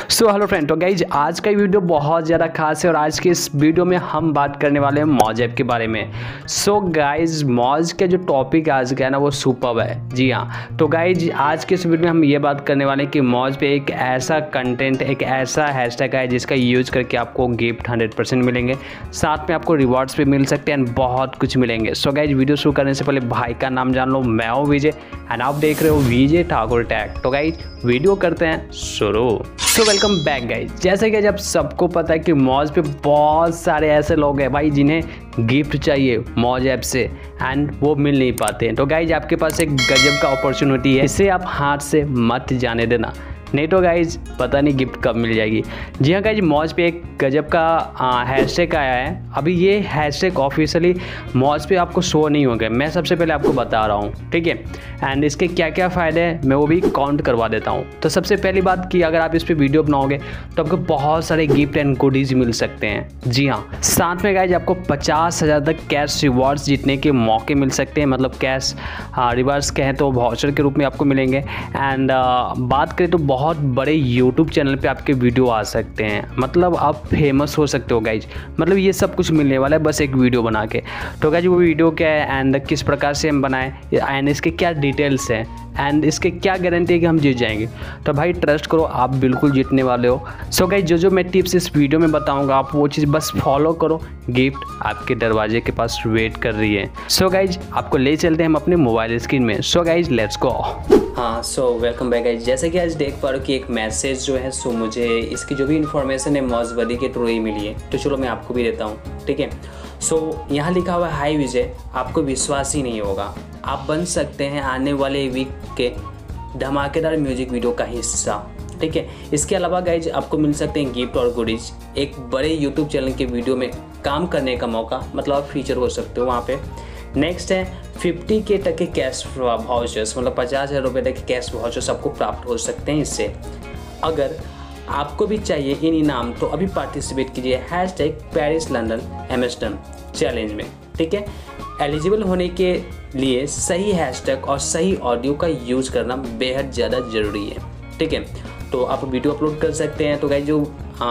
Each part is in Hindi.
सो हेलो फ्रेंड, तो गाइज आज का वीडियो बहुत ज़्यादा खास है और आज के इस वीडियो में हम बात करने वाले हैं मौज ऐप के बारे में। सो गाइज मौज का जो टॉपिक आज का है ना वो सुपर्ब है। जी हाँ, तो गाइज आज के इस वीडियो में हम ये बात करने वाले हैं कि मौज पे एक ऐसा कंटेंट, एक ऐसा हैशटैग है जिसका यूज करके आपको गिफ्ट 100% मिलेंगे, साथ में आपको रिवॉर्ड्स भी मिल सकते हैं एंड बहुत कुछ मिलेंगे। सो गाइज वीडियो शुरू करने से पहले भाई का नाम जान लो, मैं हूँ विजय एंड आप देख रहे हो विजय ठाकुर टैग। तो गाइज वीडियो करते हैं शुरू। So welcome back guys. जैसे कि जब सबको पता है कि मौज पे बहुत सारे ऐसे लोग हैं भाई जिन्हें गिफ्ट चाहिए मौज ऐप से एंड वो मिल नहीं पाते हैं। तो गाइज आपके पास एक गजब का अपॉर्चुनिटी है, इसे आप हाथ से मत जाने देना, नहीं तो गाइज पता नहीं गिफ्ट कब मिल जाएगी। जी हाँ गाइज, मौज पे एक गजब का हैशटैग आया है। अभी ये हैशटैग ऑफिशियली मौज पे आपको शो नहीं होगा, मैं सबसे पहले आपको बता रहा हूँ, ठीक है। एंड इसके क्या क्या फ़ायदे हैं मैं वो भी काउंट करवा देता हूँ। तो सबसे पहली बात कि अगर आप इस पर वीडियो बनाओगे तो आपको बहुत सारे गिफ्ट एंड गुडीज़ मिल सकते हैं। जी हाँ, साथ में गाइज आपको 50,000 तक कैश रिवॉर्ड्स जीतने के मौके मिल सकते हैं, मतलब कैश रिवॉर्ड्स कहें तो वाउचर के रूप में आपको मिलेंगे। एंड बात करें तो बहुत बड़े यूट्यूब चैनल पे आपके वीडियो आ सकते हैं, मतलब आप फेमस हो सकते हो गाइज। मतलब ये सब कुछ मिलने वाला है बस एक वीडियो बना के। तो गाइज वो वीडियो क्या है एंड किस प्रकार से हम बनाएं एंड इसके क्या डिटेल्स हैं एंड इसके क्या गारंटी है कि हम जीत जाएंगे, तो भाई ट्रस्ट करो आप बिल्कुल जीतने वाले हो। सो गाइज जो मैं टिप्स इस वीडियो में बताऊंगा आप वो चीज़ बस फॉलो करो, गिफ्ट आपके दरवाजे के पास वेट कर रही है। सो गाइज आपको ले चलते हैं हम अपने मोबाइल स्क्रीन में। So guys let's go. हाँ, सो वेलकम बैक गाइज। जैसे कि आज देख पा रहे हो कि एक मैसेज जो है सो मुझे इसकी जो भी इन्फॉर्मेशन है मौज बदी के थ्रू ही मिली है, तो चलो मैं आपको भी देता हूँ, ठीक है। सो यहाँ लिखा हुआ है, हाय विजय, आपको विश्वास ही नहीं होगा, आप बन सकते हैं आने वाले वीक के धमाकेदार म्यूजिक वीडियो का हिस्सा, ठीक है। इसके अलावा गाइज आपको मिल सकते हैं गिफ्ट और गुडीज, एक बड़े यूट्यूब चैनल के वीडियो में काम करने का मौका, मतलब आप फीचर हो सकते हो वहाँ पे। नेक्स्ट है 50K तक के कैश वाउचर्स, मतलब 50,000 रुपये तक के कैश वाउचर्स आपको प्राप्त हो सकते हैं इससे। अगर आपको भी चाहिए इन इनाम तो अभी पार्टिसिपेट कीजिए hashtag Paris London Amsterdam challenge में, ठीक है। एलिजिबल होने के लिए सही हैशटैग और सही ऑडियो का यूज करना बेहद ज़्यादा ज़रूरी है, ठीक है। तो आप वीडियो अपलोड कर सकते हैं। तो गाइस जो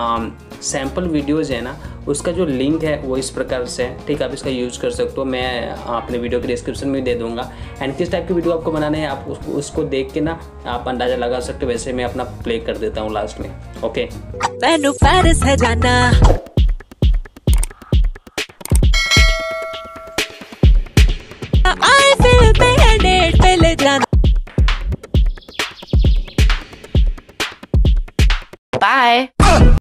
सैम्पल वीडियोज़ है ना उसका जो लिंक है वो इस प्रकार से है, ठीक है। आप इसका यूज़ कर सकते हो, मैं अपने वीडियो के डिस्क्रिप्शन में दे दूंगा। एंड किस टाइप की वीडियो आपको बनाना है आप उसको देख के ना आप अंदाज़ा लगा सकते हो। वैसे मैं अपना प्ले कर देता हूँ लास्ट में, ओके। मैनू पेरिस है जाना, आई फील पे डेट पे ले जाना। बाय।